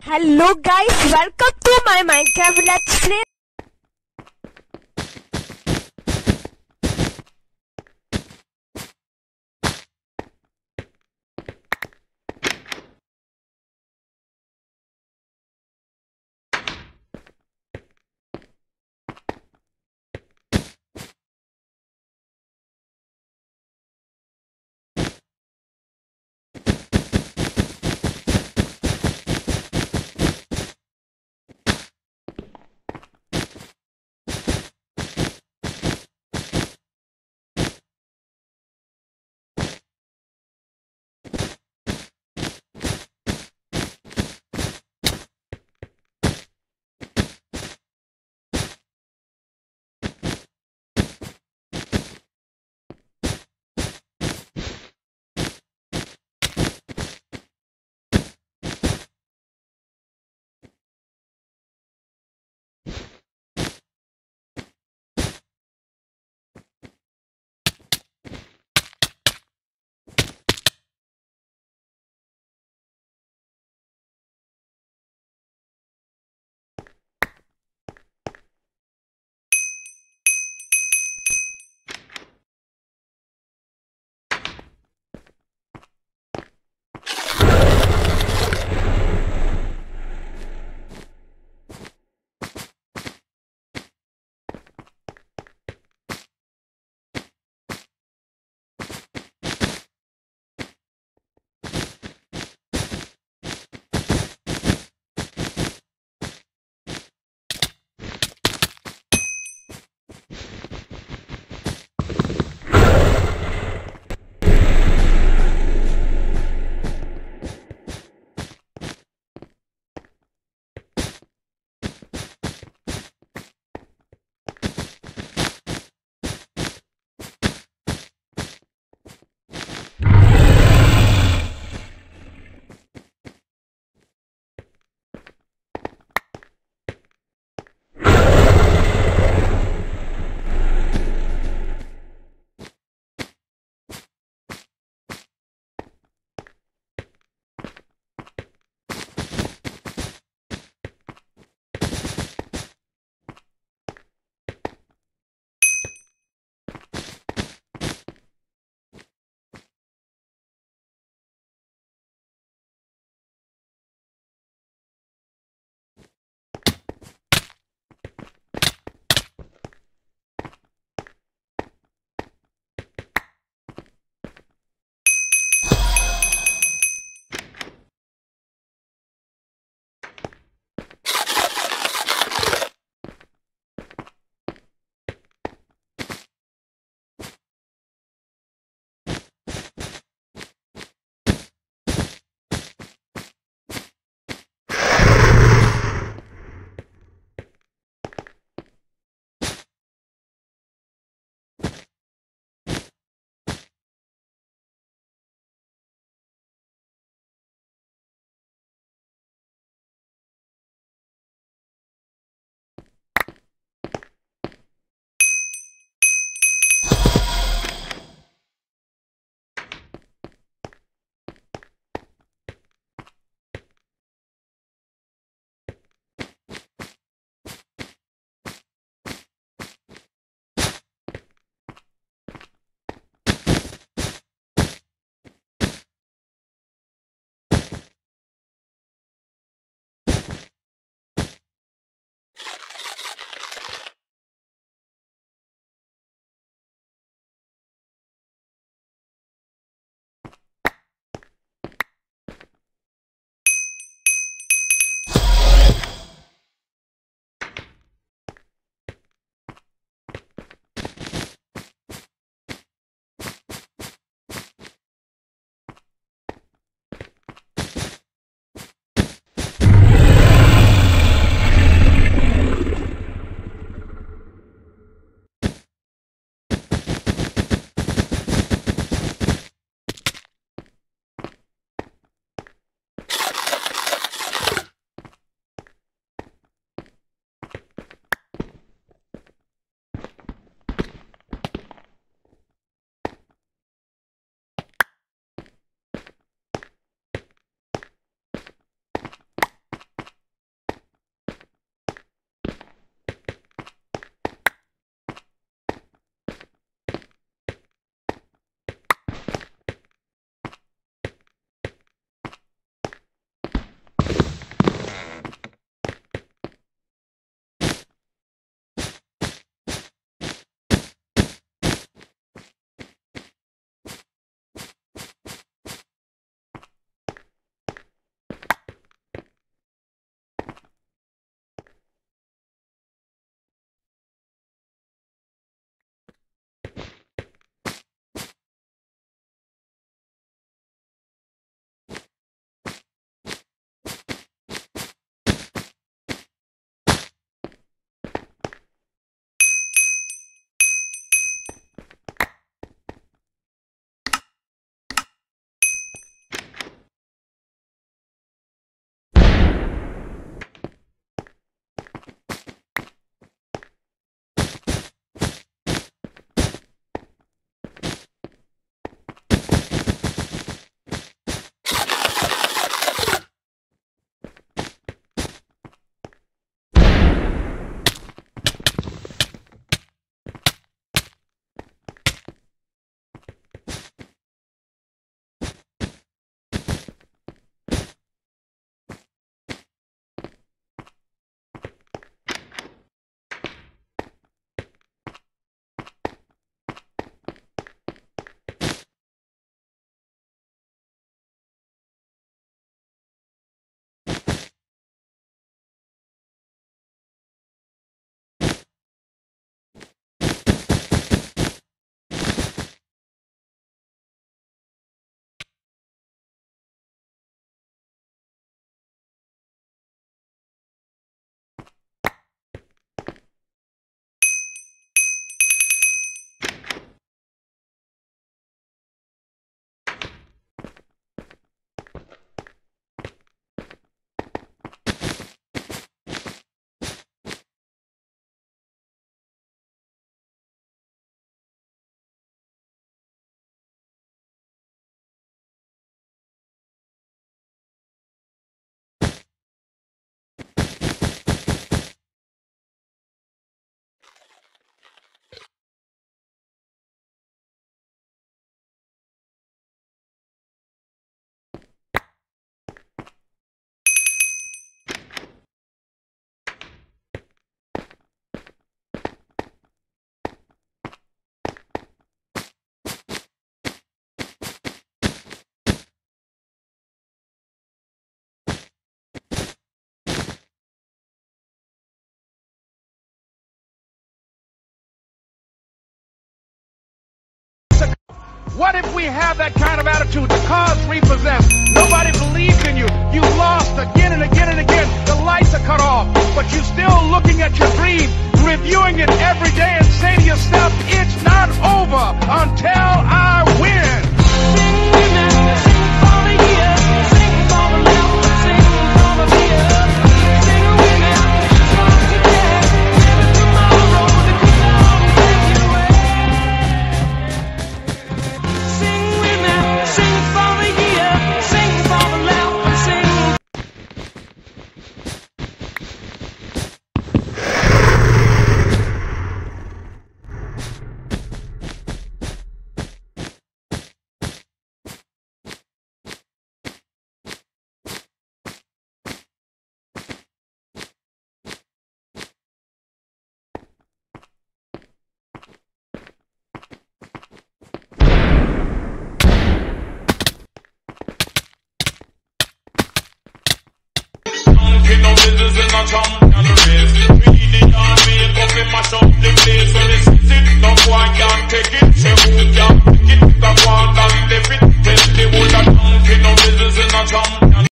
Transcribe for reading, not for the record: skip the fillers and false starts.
Hello guys, welcome to my Minecraft Let's Play. What if we have that kind of attitude? The car's repossessed. Nobody believes in you. You lost again and again and again. The lights are cut off. But you're still looking at your dream, reviewing it every day and say to yourself, it's not over until I win. Sing with me, sing for the year, sing for the left, sing for the fear. Sing with me, from today, never tomorrow, the king of February. Sing with me, sing for the year, sing for the left, sing. No business in a champion race. We the army, go fi mash up the place when it's